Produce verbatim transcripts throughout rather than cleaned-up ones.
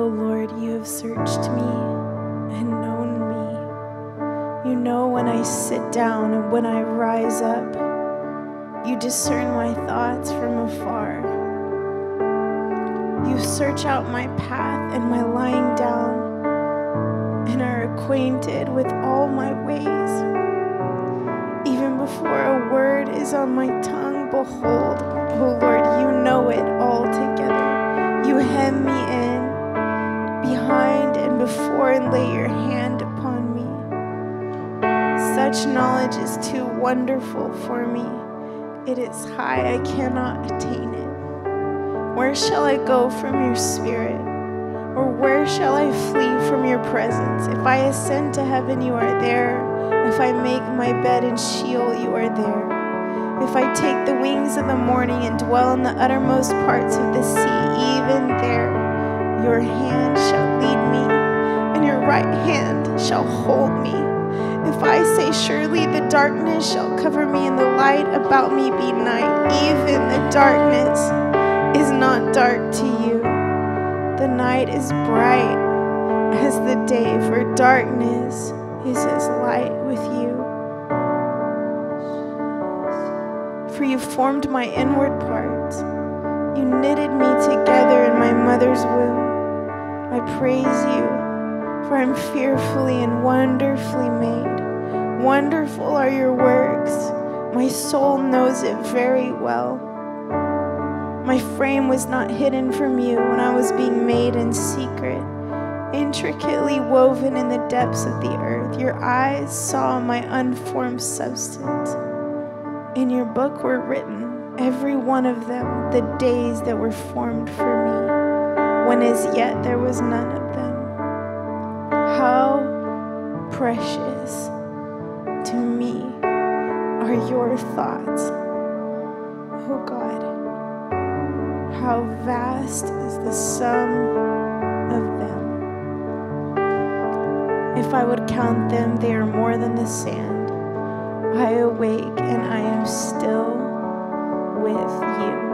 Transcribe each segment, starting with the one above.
O Lord, you have searched me and known me. You know when I sit down and when I rise up. You discern my thoughts from afar. You search out my path and my lying down and are acquainted with all my ways. Even before a word is on my tongue, behold, O Lord, you know it altogether. You hem me in, behind and before, and lay your hand upon me. Such knowledge is too wonderful for me. It is high, I cannot attain it. Where shall I go from your spirit? Or where shall I flee from your presence? If I ascend to heaven, you are there. If I make my bed in Sheol, you are there. If I take the wings of the morning and dwell in the uttermost parts of the sea, even there your hand shall lead me, and your right hand shall hold me. If I say, surely the darkness shall cover me, and the light about me be night, even the darkness is not dark to you. The night is bright as the day, for darkness is as light with you. For you formed my inward parts. You knitted me together in my mother's womb. I praise you, for I am fearfully and wonderfully made. Wonderful are your works. My soul knows it very well. My frame was not hidden from you when I was being made in secret, intricately woven in the depths of the earth. Your eyes saw my unformed substance. In your book were written, every one of them, the days that were formed for me, when as yet there was none of them. How precious to me are your thoughts, oh God. How vast is the sum of them. If I would count them, they are more than the sand. I awake and I am still with you.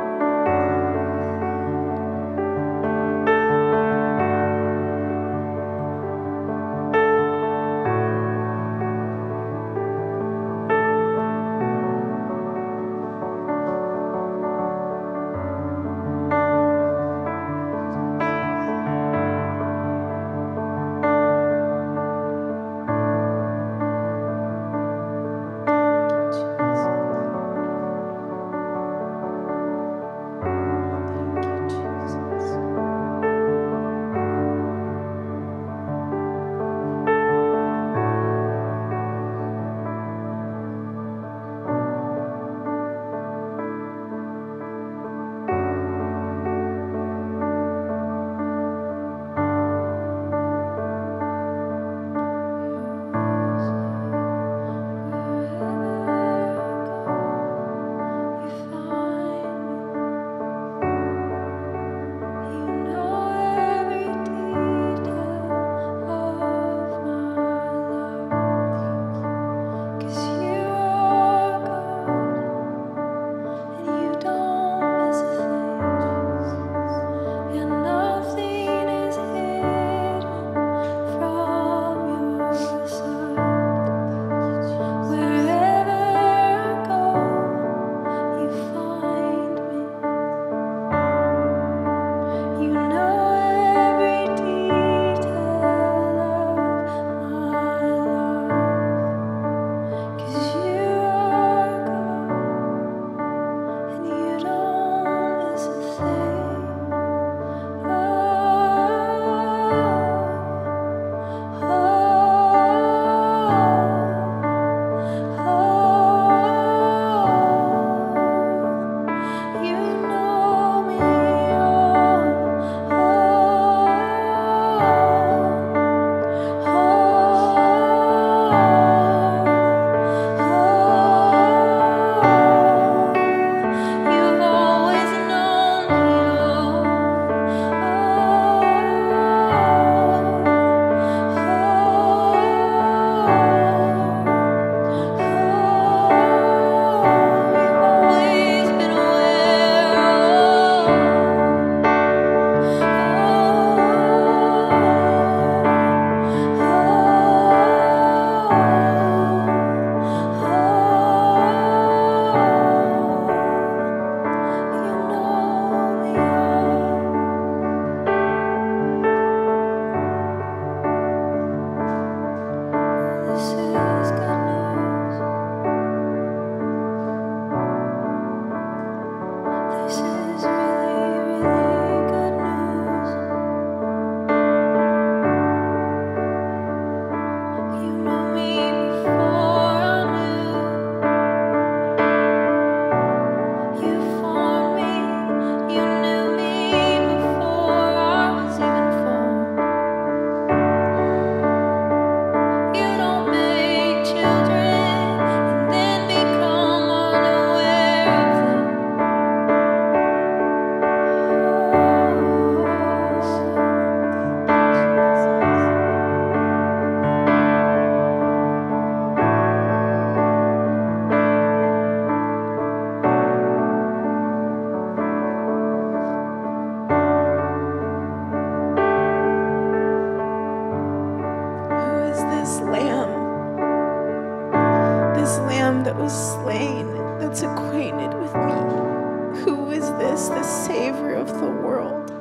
acquainted with me. Who is this, the Savior of the world?